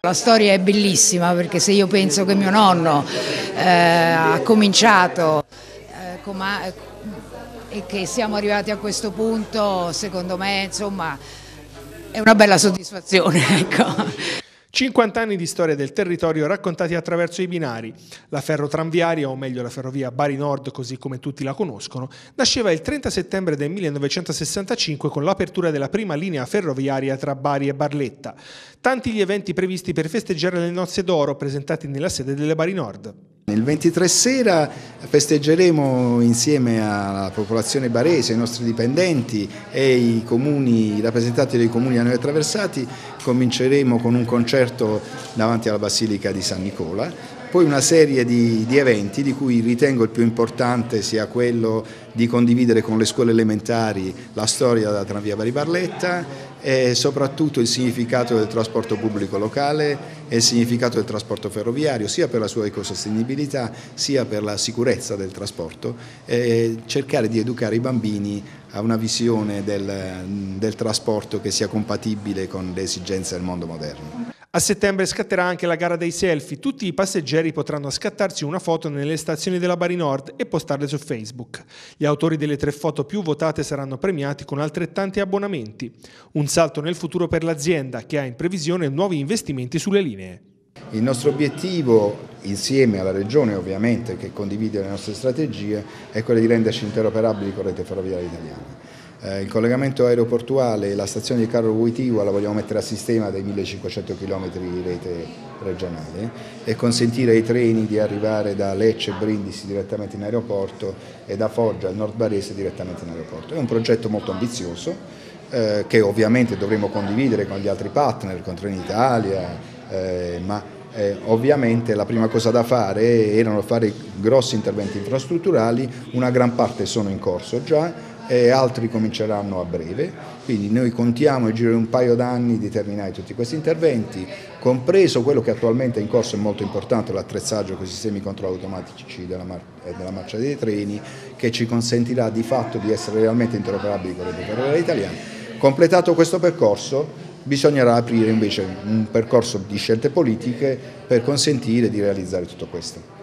La storia è bellissima perché se io penso che mio nonno ha cominciato e che siamo arrivati a questo punto, secondo me insomma è una bella soddisfazione. Ecco. 50 anni di storia del territorio raccontati attraverso i binari. La ferrotranviaria, o meglio la ferrovia Bari Nord, così come tutti la conoscono, nasceva il 30 settembre del 1965 con l'apertura della prima linea ferroviaria tra Bari e Barletta. Tanti gli eventi previsti per festeggiare le nozze d'oro presentati nella sede delle Bari Nord. Il 23 sera festeggeremo insieme alla popolazione barese, ai nostri dipendenti e i rappresentanti dei comuni a noi attraversati. Cominceremo con un concerto davanti alla Basilica di San Nicola, poi una serie di eventi di cui ritengo il più importante sia quello di condividere con le scuole elementari la storia della tranvia Bari-Barletta e soprattutto il significato del trasporto pubblico locale e il significato del trasporto ferroviario, sia per la sua ecosostenibilità sia per la sicurezza del trasporto, e cercare di educare i bambini a una visione del trasporto che sia compatibile con le esigenze del mondo moderno. A settembre scatterà anche la gara dei selfie. Tutti i passeggeri potranno scattarsi una foto nelle stazioni della Bari Nord e postarle su Facebook. Gli autori delle 3 foto più votate saranno premiati con altrettanti abbonamenti. Un salto nel futuro per l'azienda, che ha in previsione nuovi investimenti sulle linee. Il nostro obiettivo, insieme alla Regione ovviamente, che condivide le nostre strategie, è quello di renderci interoperabili con Rete Ferroviaria Italiana. Il collegamento aeroportuale e la stazione di Carlo Wojtyła la vogliamo mettere a sistema dei 1500 km di rete regionale e consentire ai treni di arrivare da Lecce e Brindisi direttamente in aeroporto e da Foggia al Nord Barese direttamente in aeroporto. È un progetto molto ambizioso che ovviamente dovremo condividere con gli altri partner, con Trenitalia, ma ovviamente la prima cosa da fare erano fare grossi interventi infrastrutturali, una gran parte sono in corso già e altri cominceranno a breve, quindi noi contiamo nel giro di un paio d'anni di terminare tutti questi interventi, compreso quello che attualmente è in corso e molto importante, l'attrezzaggio con i sistemi controllo automatici della marcia dei treni, che ci consentirà di fatto di essere realmente interoperabili con le ferrovie italiane. Completato questo percorso, bisognerà aprire invece un percorso di scelte politiche per consentire di realizzare tutto questo.